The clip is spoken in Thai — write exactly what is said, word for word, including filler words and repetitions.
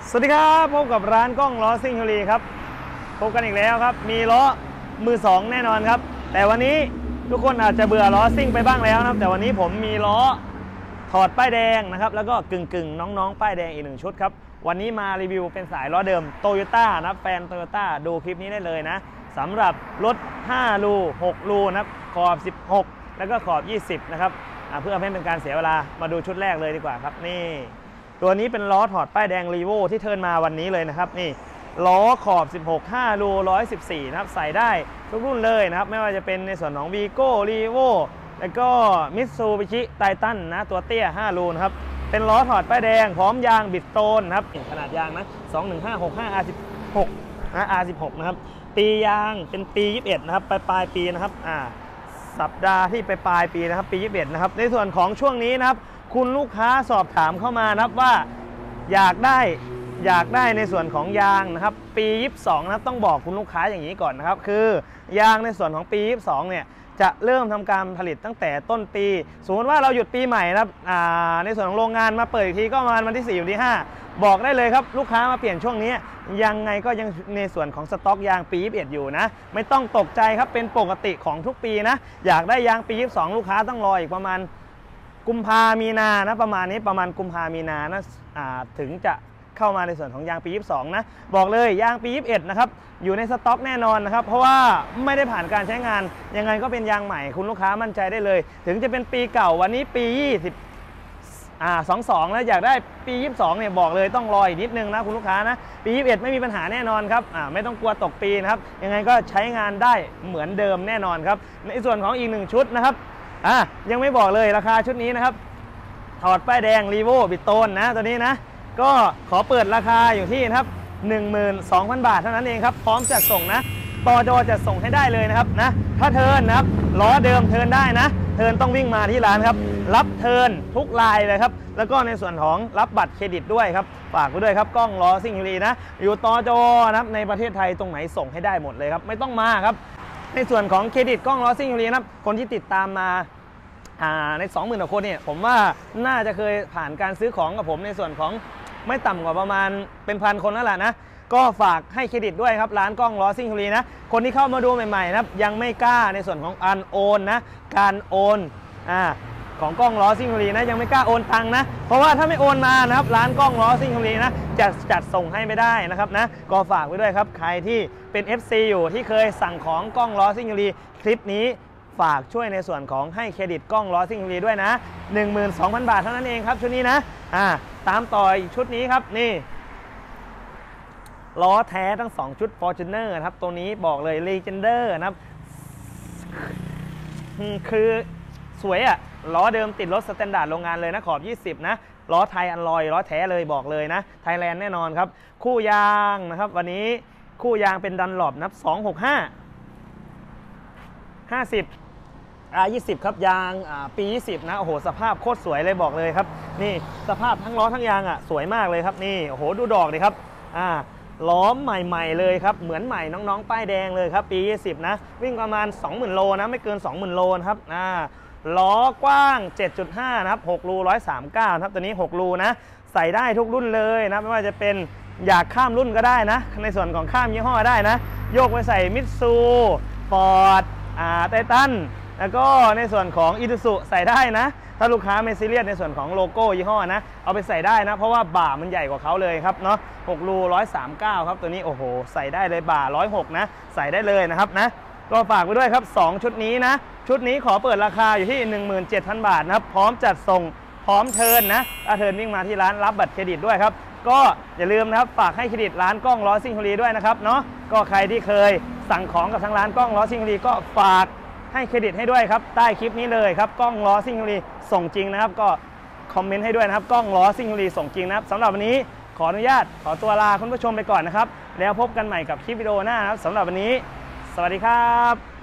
สวัสดีครับพบกับร้านกล้องล้อซิ่งชลบุรีครับพบกันอีกแล้วครับมีล้อมือสองแน่นอนครับแต่วันนี้ทุกคนอาจจะเบื่อล้อซิ่งไปบ้างแล้วนะครับแต่วันนี้ผมมีล้อถอดป้ายแดงนะครับแล้วก็กึ่งกึ่งน้องๆป้ายแดงอีกหนึ่งชุดครับวันนี้มารีวิวเป็นสายล้อเดิมโตโยต้านะครับแฟนโตโยต้าดูคลิปนี้ได้เลยนะสำหรับรถห้ารูหกรูนะครับขอบสิบหกแล้วก็ขอบยี่สิบนะครับเพื่อไม่เป็นการเสียเวลามาดูชุดแรกเลยดีกว่าครับนี่ตัวนี้เป็นล้อถอดป้ายแดงรีโวที่เทิร์นมาวันนี้เลยนะครับนี่ล้อขอบสิบหก ห้ารูหนึ่งร้อยสิบสี่นะครับใส่ได้ทุกรุ่นเลยนะครับไม่ว่าจะเป็นในส่วนของ Vigo Revo แล้วก็ Mitsubishi Titan นะตัวเตี้ยห้ารูนะครับเป็นล้อถอดป้ายแดงพร้อมยางบิดโตนนะครับขนาดยางนะสองหนึ่งห้าหกห้า อาร์ สิบหก นะ อาร์ สิบหก นะครับปียางเป็นปียี่สิบเอ็ดนะครับปลายปลายปีนะครับอ่าสัปดาห์ที่ปลายปลายปีนะครับปียี่สิบเอ็ดนะครับในส่วนของช่วงนี้นะครับคุณลูกค้าสอบถามเข้ามานะครับว่าอยากได้อยากได้ในส่วนของยางนะครับปียี่สิบสองนะครับต้องบอกคุณลูกค้าอย่างนี้ก่อนนะครับคือยางในส่วนของปียี่สิบสองเนี่ยจะเริ่มทำการผลิตตั้งแต่ต้นปีสมมติว่าเราหยุดปีใหม่นะครับในส่วนของโรงงานมาเปิดอีกทีก็ประมาณวันที่สี่วันที่ห้าบอกได้เลยครับลูกค้ามาเปลี่ยนช่วงนี้ยังไงก็ยังในส่วนของสต็อกยางปียี่สิบเอ็ดอยู่นะไม่ต้องตกใจครับเป็นปกติของทุกปีนะอยากได้ยางปียี่สิบสองลูกค้าต้องรออีกประมาณกุมภามีนานะประมาณนี้ประมาณกุมภามีนานะถึงจะเข้ามาในส่วนของยางปียี่สิบสองนะบอกเลยยางปียี่สิบเอ็ดนะครับอยู่ในสต็อกแน่นอนนะครับเพราะว่าไม่ได้ผ่านการใช้งานยังไงก็เป็นยางใหม่คุณลูกค้ามั่นใจได้เลยถึงจะเป็นปีเก่าวันนี้ปียี่สิบอ่าสองสองแล้วอยากได้ปียี่สิบสองเนี่ยบอกเลยต้องรออีกนิดนึงนะคุณลูกค้านะปียี่สิบเอ็ดไม่มีปัญหาแน่นอนครับอ่าไม่ต้องกลัวตกปีนะครับยังไงก็ใช้งานได้เหมือนเดิมแน่นอนครับในส่วนของอีกหนึ่งชุดนะครับอ่ะยังไม่บอกเลยราคาชุดนี้นะครับถอดป้ายแดงรีโวบิดโตนนะตัวนี้นะก็ขอเปิดราคาอยู่ที่นะครับ หนึ่งหมื่นสองพัน บาทเท่านั้นเองครับพร้อมจัดส่งนะต่อจอจัดส่งให้ได้เลยนะครับนะถ้าเทิร์นนะครับล้อเดิมเทิร์นได้นะเทิร์นต้องวิ่งมาที่ร้านครับรับเทิร์นทุกลายเลยครับแล้วก็ในส่วนของรับบัตรเครดิตด้วยครับฝากไว้ด้วยครับกล้องล้อซิ่งชลบุรีนะอยู่ต่อจอนะครับในประเทศไทยตรงไหนส่งให้ได้หมดเลยครับไม่ต้องมาครับในส่วนของเครดิตกล้องล้อซิ่งชลบุรีนะครับคนที่ติดตามมาใน สองหมื่น กว่าคนเนี่ยผมว่าน่าจะเคยผ่านการซื้อของกับผมในส่วนของไม่ต่ำกว่าประมาณเป็นพันคนนั่นแหละนะก็ฝากให้เครดิตด้วยครับร้านกล้องล้อซิ่งชลบุรีนะคนที่เข้ามาดูใหม่ๆนะครับยังไม่กล้าในส่วนของการโอนนะการโอนอ่าของกล้องล้อซิ่งชลบุรีนะยังไม่กล้าโอนตังค์นะเพราะว่าถ้าไม่โอนมานะครับร้านกล้องล้อซิ่งชลบุรีนะจะจัดส่งให้ไม่ได้นะครับนะก็ฝากไว้ด้วยครับใครที่เป็น เอฟ ซี อยู่ที่เคยสั่งของกล้องล้อซิ่งชลบุรีคลิปนี้ฝากช่วยในส่วนของให้เครดิตกล้องล้อซิ่งชลบุรีด้วยนะ หนึ่งหมื่นสองพัน บาทเท่านั้นเองครับชุดนี้นะอ่าตามต่ออีกชุดนี้ครับนี่ล้อแท้ทั้งสองชุด Fortuner นะครับตัวนี้บอกเลย Legender นะครับคือสวยอะล้อเดิมติดรถสแตนดาร์ดโรงงานเลยนะขอบยี่สิบนะล้อไทยอันลอยล้อแท้เลยบอกเลยนะไทยแลนด์แน่นอนครับคู่ยางนะครับวันนี้คู่ยางเป็นดันหลบนับสองหกห้า ห้าสิบ อาร์ ยี่สิบ ครับยางปียี่สิบนะโอ้โหสภาพโคตรสวยเลยบอกเลยครับนี่สภาพทั้งล้อทั้งยางอ่ะสวยมากเลยครับนี่โอ้โหดูดอกเลยครับอ่าล้อใหม่ๆเลยครับเหมือนใหม่น้องๆป้ายแดงเลยครับปียี่สิบนะวิ่งประมาณ สองหมื่น โลนะไม่เกิน สองหมื่น โลนะครับอ่าล้อกว้าง เจ็ดจุดห้า นะครับหกรูหนึ่งร้อยสามสิบเก้าครับตัวนี้หกรูนะใส่ได้ทุกรุ่นเลยนะไม่ว่าจะเป็นอยากข้ามรุ่นก็ได้นะในส่วนของข้ามยี่ห้อได้นะโยกไปใส่มิตซูฟอร์ดอ่าไททันแล้วก็ในส่วนของอีซูซุใส่ได้นะถ้าลูกค้าไม่ซีเรียสในส่วนของโลโก้ยี่ห้อนะเอาไปใส่ได้นะเพราะว่าบ่ามันใหญ่กว่าเขาเลยครับเนาะหกรูหนึ่งร้อยสามสิบเก้าครับตัวนี้โอ้โหใส่ได้เลยบ่าหนึ่งร้อยหกนะใส่ได้เลยนะครับนะก็ฝากไว้ด้วยครับสองชุดนี้นะชุดนี้ขอเปิดราคาอยู่ที่ หนึ่งหมื่นเจ็ดพัน บาทนะครับพร้อมจัดส่งพร้อมเทิร์นนะถ้าเทิร์นวิ่งมาที่ร้านรับบัตรเครดิตด้วยครับก็อย่าลืมนะครับฝากให้เครดิตร้านกล้องล้อซิ่งชลบุรีด้วยนะครับเนาะก็ใครที่เคยสั่งของกับทางร้านกล้องล้อซิ่งชลบุรีก็ฝากให้เครดิตให้ด้วยครับใต้คลิปนี้เลยครับกล้องล้อซิ่งชลบุรีส่งจริงนะครับก็คอมเมนต์ให้ด้วยนะครับกล้องล้อซิ่งชลบุรีส่งจริงนะครับสำหรับวันนี้ขออนุญาตขอตัวลาคุณผู้ชมไปก่อนนะครับแล้วพบกันใหม่กับคลิปวิดีโอหน้านะครับสำหรับวันนี้สวัสดีครับ